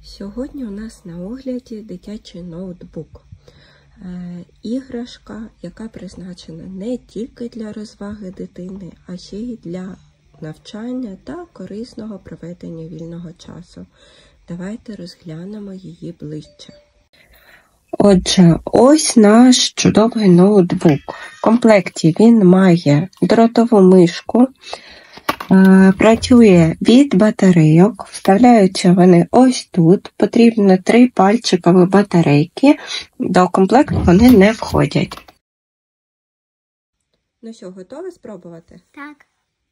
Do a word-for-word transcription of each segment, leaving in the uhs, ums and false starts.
Сьогодні у нас на огляді дитячий ноутбук. Е, іграшка, яка призначена не тільки для розваги дитини, а ще й для навчання та корисного проведення вільного часу. Давайте розглянемо її ближче. Отже, ось наш чудовий ноутбук. В комплекті він має дротову мишку, працює від батарейок, вставляються вони ось тут. Потрібно три пальчикові батарейки, до комплекту вони не входять. Ну що, готові спробувати? Так.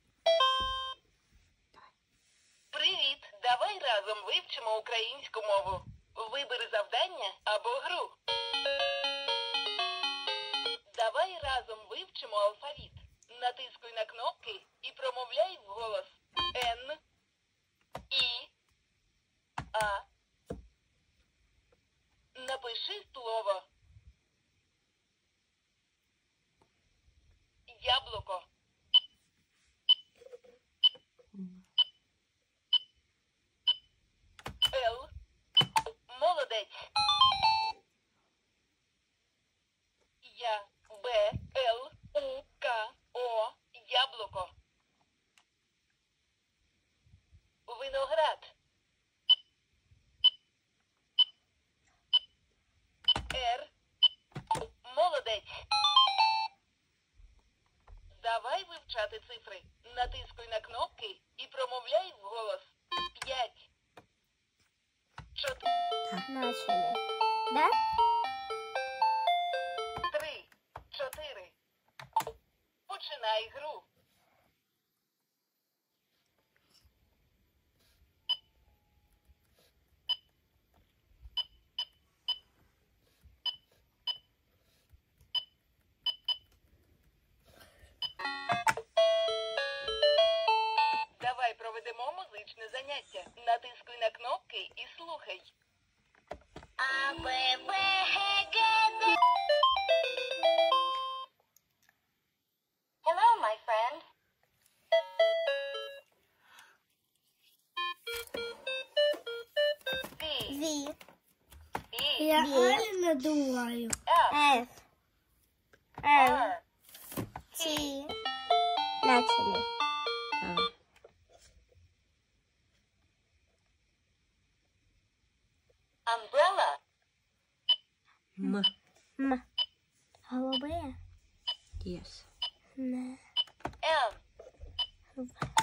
Привіт! Давай разом вивчимо українську мову. Вибери завдання або гру. Давай разом вивчимо алфавіт. Натискуй на кнопки і промовляй вголос. Н, І, А. Напиши слово. Яблуко. Л. Молодець. Я. Б. Л. У. К. О. Яблуко. Виноград. Р. Молодець. Давай вивчати цифри. Натискуй на кнопки і промовляй вголос. П'ять. Чотири. Начали. Да? Три. Чотири. Починай гру. Давай проведемо музичне заняття. Натискуй на кнопки і слухай. А, Б, В, Г, Г, Д. Hello, my friend. V, Ви. E, Я правильно думаю. F, F. L. R, T. Начали. Так. umbrella. М. М. Голубые. Yes. М. M,